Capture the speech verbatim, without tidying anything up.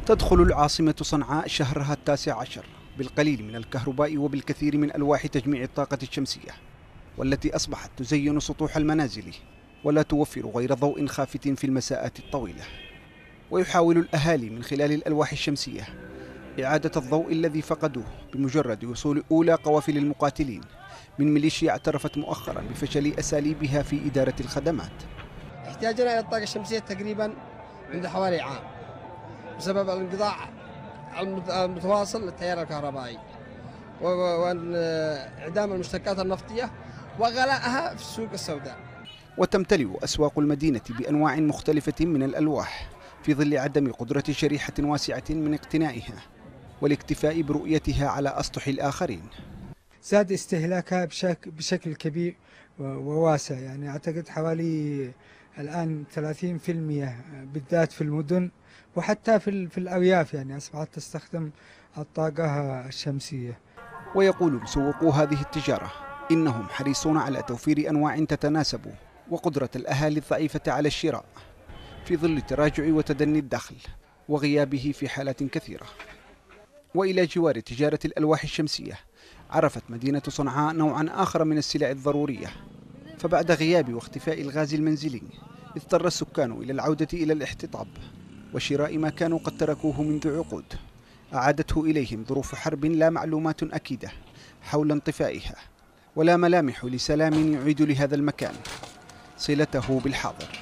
تدخل العاصمة صنعاء شهرها التاسع عشر بالقليل من الكهرباء وبالكثير من ألواح تجميع الطاقة الشمسية، والتي أصبحت تزين سطوح المنازل ولا توفر غير ضوء خافت في المساءات الطويلة. ويحاول الأهالي من خلال الألواح الشمسية إعادة الضوء الذي فقدوه بمجرد وصول أولى قوافل المقاتلين من ميليشيا اعترفت مؤخرا بفشل أساليبها في إدارة الخدمات. احتياجنا إلى الطاقة الشمسية تقريبا منذ حوالي عام بسبب الانقطاع المتواصل للتيار الكهربائي وانعدام المشتقات النفطية وغلاءها في السوق السوداء. وتمتلئ أسواق المدينة بأنواع مختلفة من الألواح في ظل عدم قدرة شريحة واسعة من اقتنائها والاكتفاء برؤيتها على أسطح الآخرين. زاد استهلاكها بشكل, بشكل كبير وواسع، يعني أعتقد حوالي الآن ثلاثين بالمئة بالذات في المدن وحتى في, في الأرياف، يعني أصبحت تستخدم الطاقة الشمسية. ويقول مسوقو هذه التجارة إنهم حريصون على توفير أنواع تتناسب وقدرة الأهالي الضعيفة على الشراء في ظل تراجع وتدني الدخل وغيابه في حالات كثيرة. وإلى جوار تجارة الألواح الشمسية عرفت مدينة صنعاء نوعا آخر من السلع الضرورية، فبعد غياب واختفاء الغاز المنزلي اضطر السكان إلى العودة إلى الاحتطاب وشراء ما كانوا قد تركوه منذ عقود أعادته إليهم ظروف حرب لا معلومات أكيدة حول انطفائها ولا ملامح لسلام يعيد لهذا المكان صلته بالحاضر.